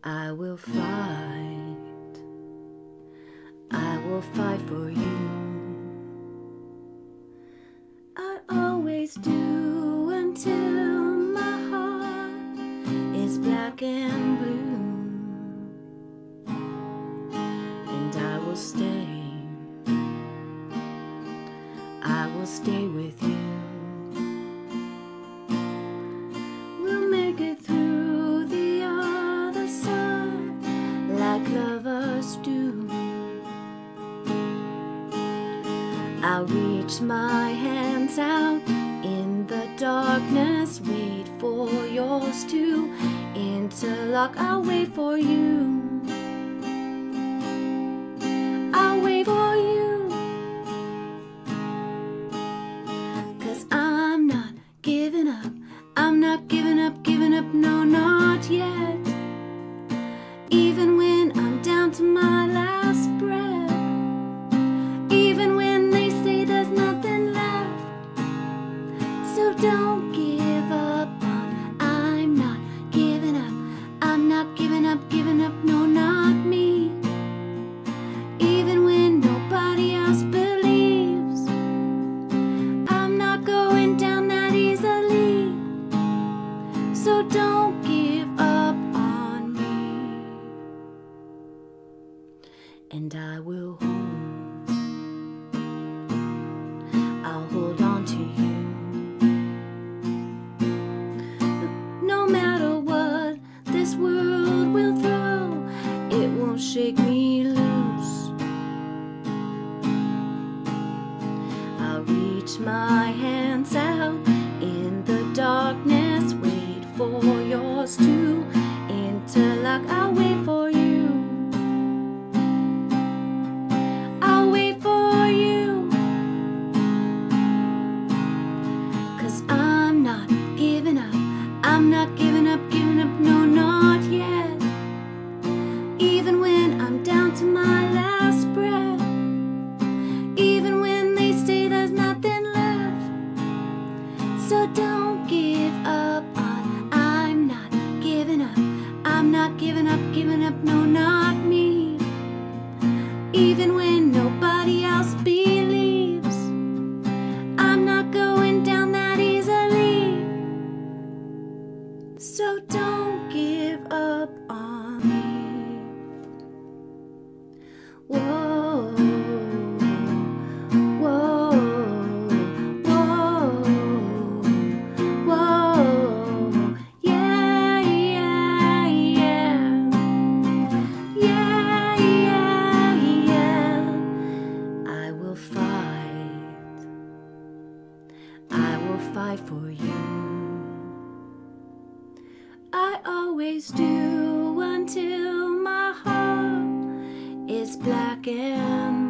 I will fight. I will fight for you. I always do until my heart is black and blue. And I will stay. I will stay with you. We'll make it through the other side like lovers do. I'll reach my hands out in the darkness, wait for yours to interlock. I'll wait for you. I'll wait for you. 'Cause I'm not giving up. I'm not giving up, no, not yet. Even when I'm down to my last breath, even when they say there's nothing left. So don't give up on, I'm not giving up. I'm not giving up, no, not me. Even when nobody else believes, I'm not going down that easily. So don't give up on me. And I will hold. I'll hold on to you. No matter what this world will throw, it won't shake me loose. I'll reach my hands out in the darkness, wait for yours to interlock. I'll wait for you. I'll wait for you. 'Cause I'm not giving up. I'm not giving up, no, not yet. Even when I'm down to my last breath, even when they say there's nothing left. So don't give up on, I'm not giving up. I'm not giving up, no, not me. Even when nobody else believes, I'm not going down that easily. So don't give up on me. Whoa, whoa, whoa, whoa. Yeah, yeah, yeah. Yeah, yeah, yeah. I will fight. I will fight for you. I always do until my heart is black and